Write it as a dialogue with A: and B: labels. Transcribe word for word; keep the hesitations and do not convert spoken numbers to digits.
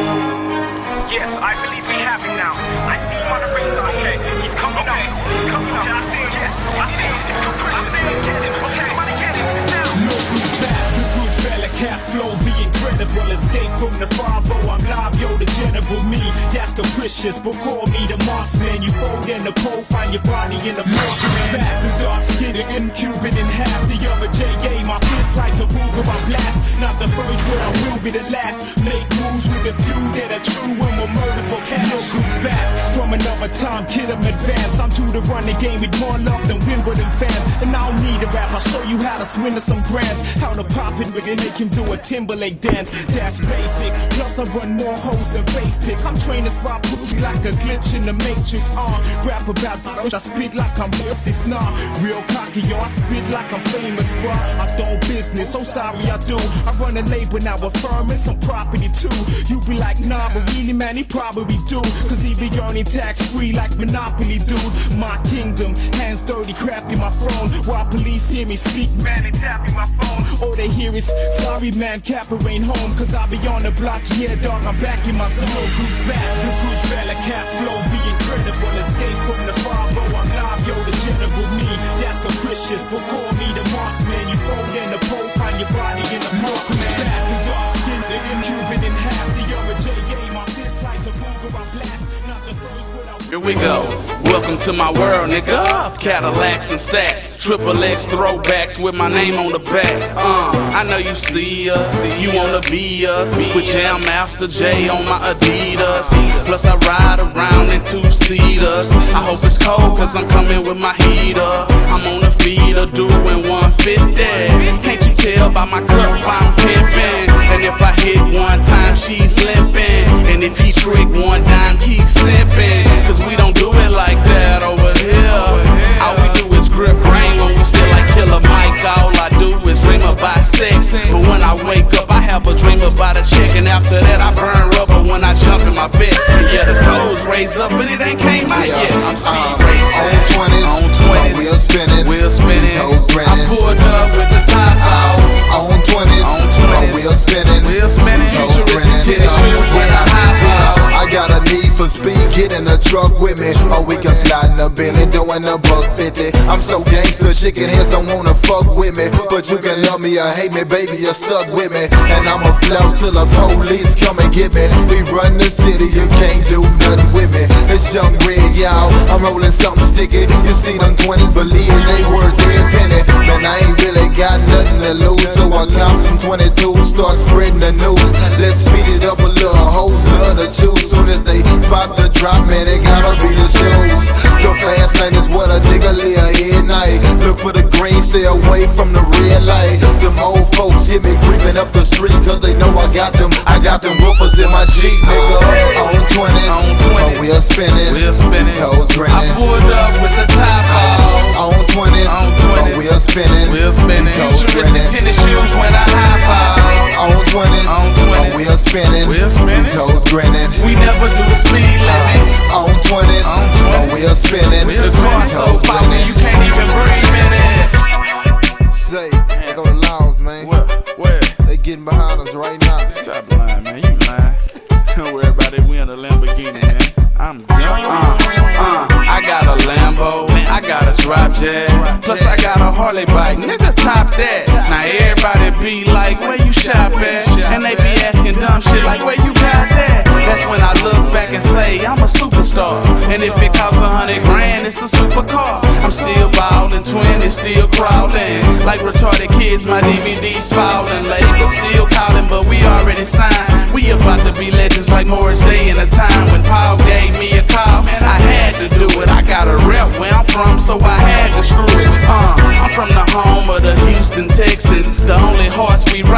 A: Yes, I believe we have him now. I see him on the radar. Okay, he's coming okay. out. He's coming out. I see him. Yes, I see him. It's too precious. I see him. Get him. Okay, somebody get him now.
B: Look who's back. The good fella, cat flow, the incredible. Escape from the five oh. I'm live, yo, the general me. That's capricious, but call me the marksman. You fold in the pole, find your body in the marksman. Back the dark skin, in Cuban in half. The other J A, my fist like a Ruger, I blast. Not the first, but I will be the last. Make moves with a few that are true and will murder for cash. Look who's back from another time, kid them advance. I'm due to run the game with more love than Wimbledon fans. And I don't need a rap, I'll show you how to swindle some grants. How to pop it, we can make him do a Timberlake dance. That's basic, plus I run more hoes than face pick. I'm trained to spot pussy like a glitch in the Matrix. Uh, rap about the I spit like I'm this nah. Real cocky, yo, I spit like I'm famous, bro. I don't business, so sorry I do. I run a label now, a firm and some property too. You be like, nah, but really, man, he probably do. Cause he be earning tax free like Monopoly, dude. My kingdom, hands dirty, crafty my throne. While police hear me speak, man, they tapping my phone. All they hear is, sorry, man, Capper ain't home. Cause I be on the block, yeah, dog, I'm back in my zone. Who's back? The good fella, cat flow, be incredible. Escape from the five oh, I'm live, yo, the general me. That's capricious, but call me the marksman. You fold in the pole, find your body in the marksman. Back the dark skin, the Cuban in half. The other J A, my fist like a Ruger, I blast. Not the first, but I
C: Here we go. Welcome to my world, nigga. Cadillacs and stacks, triple X throwbacks with my name on the back. Uh, I know you see us, you wanna be us. With Jam Master J on my Adidas. Plus I ride around in two seaters. I hope it's cold cause I'm coming with my heater. I'm on the feeder doing one fifty. Can't you tell by my cup I'm pimping? And if I hit one time she's limping. And if he trick one time he's simping. Cause we don't do it like that over here. All we do is grip brain when we still like Killer Mike. All I do is dream about sex. But when I wake up I have a dream about a chick. And after that I burn rubber when I jump in my bed. And yeah, the toes raise up but it ain't came out
D: yeah,
C: yet. I'm
D: um,
C: speed racing.
D: On twenties,
C: on twenties,
D: wheel spinning,
C: wheel spinning. I pulled up with the top out.
D: On twenties,
C: on twenties,
D: wheel spinning,
C: wheel spinning.
D: Futuristic tennis shoes when I hop out. I got a need for speed, get in the truck with me. Or we can slide in the Bentley doing a buck fifty. I'm so gangster, chicken heads don't wanna fuck with me. But you can love me or hate me, baby, you're stuck with me. And I'ma flout till the police come and get me. We run the city, you can't do nothing with me. It's Young Red, y'all, I'm rolling something sticky. You see them twenties, believe they worth every penny. Man, I ain't really got nothing to lose, so I cop some twenty-twos, start spreading the news. Let's speed it up a little, hoes love to choose. Soon as they spot the drop, man, it gotta be the shoes. The fast lane is what a nigga live at night. Look for the green, stay away from the red light. Them old folks hear me creeping up the street, cause they know I got them. I got them woofers in my Jeep, nigga. On twenties,
C: on twenties,
D: wheel spinning,
C: wheel spinning.
D: Toes grinning.
C: I pulled up with the top out.
D: On twenties,
C: on twenties,
D: wheel spinning,
C: wheel spinning. Futuristic tennis shoes when I hop out.
D: On twenties,
C: on twenties,
D: wheel spinning,
C: wheel spinning.
D: Toes grinning.
C: We never do the speed limit.
D: On twenties,
C: on twenties,
D: wheel spinning,
C: this car so poppin' you can't even breathe in it.
D: Say, they go to Laos, man.
C: Where? Where?
D: They getting behind us right now.
C: Stop lying, man. You lying. Don't worry about it. We in a Lamborghini, man. I'm young. Uh, uh, I got a Lambo. I got a drop jet. Plus I got a Harley bike. Nigga, top that. Now everybody be like, where you shop at? And they be asking dumb shit like, where you got that? That's when I look back and say, I'm a superstar. And if it costs a hundred grand, it's a supercar. I'm still ballin', twenty, still crawling. Like retarded kids, my D V D's falling. Labels still calling, but we already signed. We about to be legends like Morris Day in a time when Paul gave me a call. Man, I had to do it. I got a rep where I'm from, so I had to screw it. Uh, I'm from the home of the Houston Texans. The only hearts we